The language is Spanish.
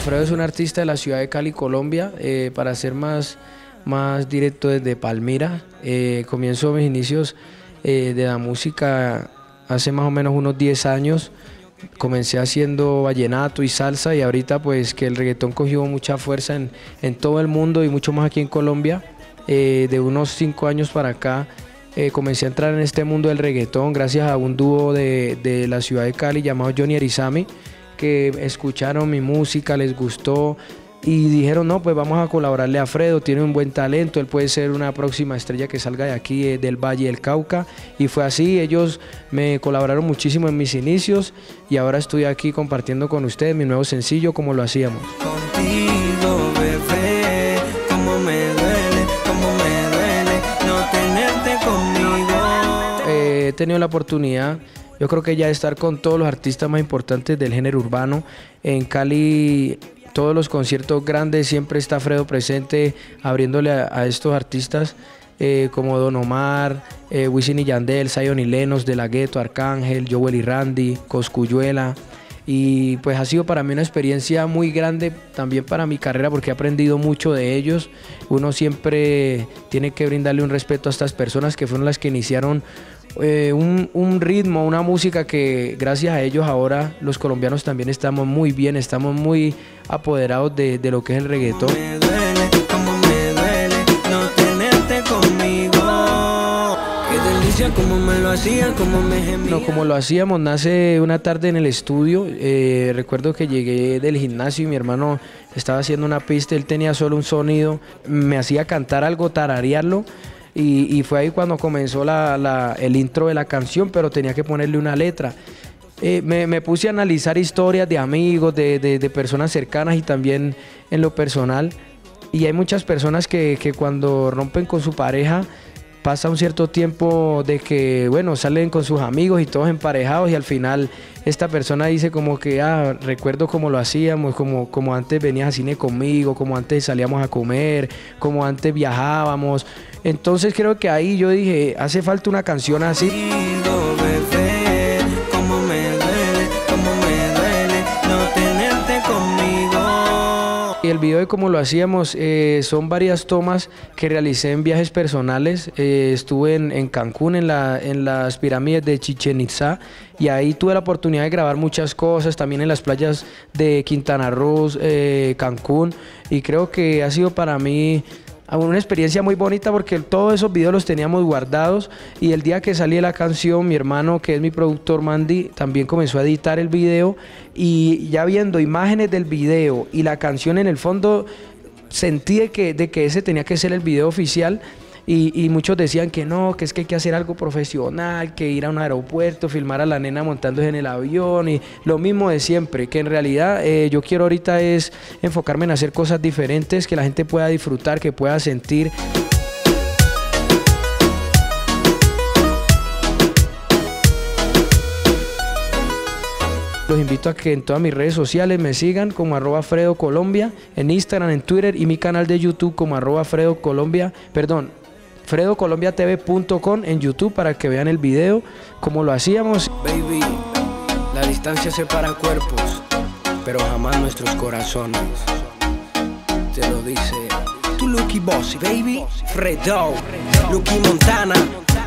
Fredo es un artista de la ciudad de Cali, Colombia. Para ser más directo, desde Palmira. Comienzo mis inicios de la música hace más o menos unos 10 años. Comencé haciendo vallenato y salsa, y ahorita pues que el reggaetón cogió mucha fuerza en todo el mundo y mucho más aquí en Colombia. De unos 5 años para acá comencé a entrar en este mundo del reggaetón gracias a un dúo de la ciudad de Cali llamado Johnny Arizami, que escucharon mi música, les gustó y dijeron: no, pues vamos a colaborarle a Fredo, tiene un buen talento, él puede ser una próxima estrella que salga de aquí, del Valle del Cauca. Y fue así, ellos me colaboraron muchísimo en mis inicios y ahora estoy aquí compartiendo con ustedes mi nuevo sencillo, Como lo hacíamos. Contigo, bebé, cómo me duele no tenerte conmigo. He tenido la oportunidad, yo creo que ya, de estar con todos los artistas más importantes del género urbano. En Cali, todos los conciertos grandes siempre está Fredo presente, abriéndole a estos artistas como Don Omar, Wisin y Yandel, Zion y Lennox, De La Ghetto, Arcángel, Joel y Randy, Cosculluela. Y pues ha sido para mí una experiencia muy grande también para mi carrera, porque he aprendido mucho de ellos. Uno siempre tiene que brindarle un respeto a estas personas que fueron las que iniciaron un ritmo, una música que gracias a ellos ahora los colombianos también estamos muy bien, estamos muy apoderados de lo que es el reggaetón. Cómo me duele no tenerte conmigo. Qué delicia, cómo me lo hacían, cómo me gemían. No, Como lo hacíamos nace una tarde en el estudio. Recuerdo que llegué del gimnasio y mi hermano estaba haciendo una pista, él tenía solo un sonido, me hacía cantar algo, tararearlo. Y fue ahí cuando comenzó el intro de la canción, pero tenía que ponerle una letra. Me puse a analizar historias de amigos, de personas cercanas y también en lo personal. Y hay muchas personas que cuando rompen con su pareja, pasa un cierto tiempo de que, bueno, salen con sus amigos y todos emparejados, y al final esta persona dice como que: recuerdo cómo lo hacíamos, como antes venías al cine conmigo, como antes salíamos a comer, como antes viajábamos. Entonces creo que ahí yo dije: hace falta una canción así. Bebé, cómo me duele no tenerte conmigo. Y el video de Como lo hacíamos son varias tomas que realicé en viajes personales. Estuve en Cancún, en las pirámides de Chichén Itzá, y ahí tuve la oportunidad de grabar muchas cosas, también en las playas de Quintana Roo, Cancún, y creo que ha sido para mí una experiencia muy bonita, porque todos esos videos los teníamos guardados, y el día que salí de la canción, mi hermano, que es mi productor, Mandy, también comenzó a editar el video, y ya viendo imágenes del video y la canción en el fondo, sentí de que ese tenía que ser el video oficial. Y muchos decían que no, que es que hay que hacer algo profesional, que ir a un aeropuerto, filmar a la nena montándose en el avión, y lo mismo de siempre, que en realidad yo quiero ahorita es enfocarme en hacer cosas diferentes, que la gente pueda disfrutar, que pueda sentir. Los invito a que en todas mis redes sociales me sigan como @FredoColombia, en Instagram, en Twitter, y mi canal de YouTube como FredoColombiaTV.com en YouTube, para que vean el video, Como lo hacíamos. Baby, la distancia separa cuerpos, pero jamás nuestros corazones. Te lo dice tu Lucky Bossy, baby. Fredo, Lucky Montana.